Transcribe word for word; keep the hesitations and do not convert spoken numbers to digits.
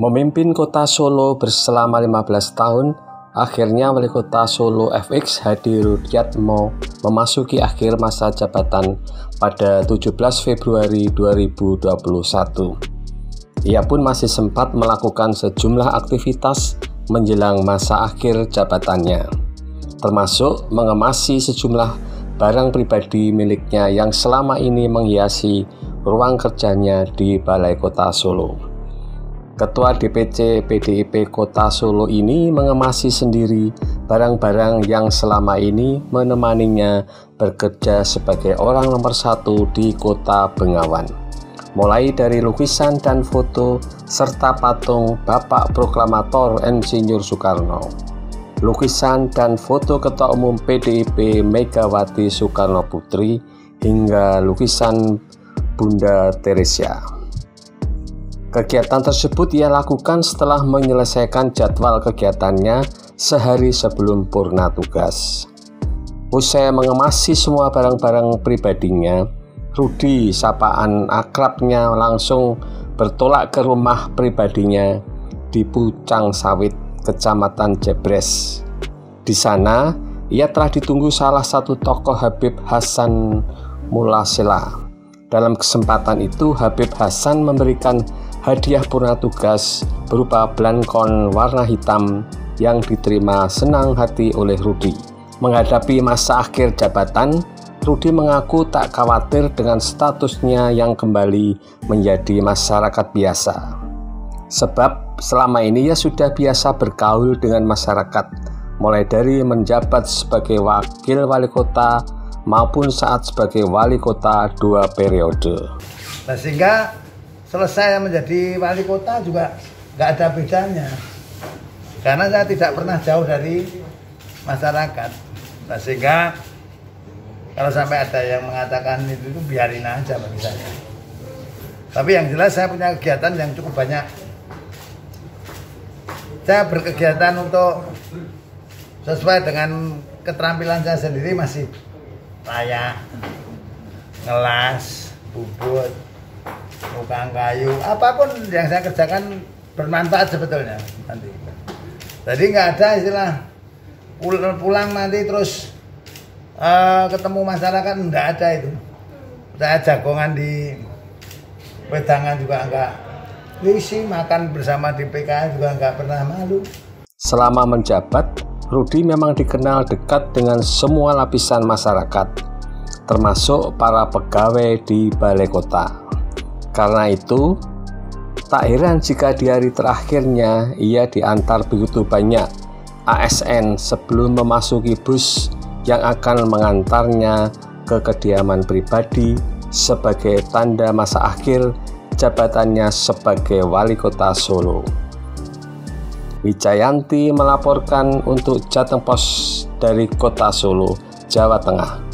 Memimpin kota Solo selama lima belas tahun, akhirnya Wali Kota Solo F X Hadi Rudiatmo memasuki akhir masa jabatan pada tujuh belas Februari dua ribu dua puluh satu. Ia pun masih sempat melakukan sejumlah aktivitas menjelang masa akhir jabatannya, termasuk mengemasi sejumlah barang pribadi miliknya yang selama ini menghiasi ruang kerjanya di Balai Kota Solo. Ketua D P C P D I P Kota Solo ini mengemasi sendiri barang-barang yang selama ini menemaninya bekerja sebagai orang nomor satu di Kota Bengawan. Mulai dari lukisan dan foto serta patung Bapak Proklamator Insinyur Soekarno, lukisan dan foto Ketua Umum P D I P Megawati Soekarno Putri, hingga lukisan Bunda Teresia. Kegiatan tersebut ia lakukan setelah menyelesaikan jadwal kegiatannya sehari sebelum purna tugas. Usai mengemasi semua barang-barang pribadinya, Rudi, sapaan akrabnya, langsung bertolak ke rumah pribadinya di Pucang Sawit, Kecamatan Jebres. Di sana, ia telah ditunggu salah satu tokoh Habib Hasan Mulasela. Dalam kesempatan itu, Habib Hasan memberikan hadiah purna tugas berupa belangkon warna hitam yang diterima senang hati oleh Rudi. Menghadapi masa akhir jabatan, Rudi mengaku tak khawatir dengan statusnya yang kembali menjadi masyarakat biasa. Sebab selama ini ia sudah biasa bergaul dengan masyarakat, mulai dari menjabat sebagai wakil wali kota maupun saat sebagai wali kota dua periode. Nah, sehingga selesai menjadi wali kota juga nggak ada bedanya, karena saya tidak pernah jauh dari masyarakat. Nah, sehingga kalau sampai ada yang mengatakan itu, itu biarin aja bagi saya. Tapi yang jelas saya punya kegiatan yang cukup banyak. Saya berkegiatan untuk sesuai dengan keterampilan saya sendiri, masih layak, ngelas, bubut, tukang kayu, apapun yang saya kerjakan bermanfaat sebetulnya nanti. Jadi nggak ada istilah pulang nanti terus uh, ketemu masyarakat, nggak ada itu. Saya jagongan di wedangan juga nggak risi, makan bersama di P K S juga nggak pernah malu. Selama menjabat, Rudi memang dikenal dekat dengan semua lapisan masyarakat, termasuk para pegawai di Balai Kota. Karena itu, tak heran jika di hari terakhirnya ia diantar begitu banyak A S N sebelum memasuki bus yang akan mengantarnya ke kediaman pribadi sebagai tanda masa akhir jabatannya sebagai Wali Kota Solo. Wijayanti melaporkan untuk Jateng Pos dari Kota Solo, Jawa Tengah.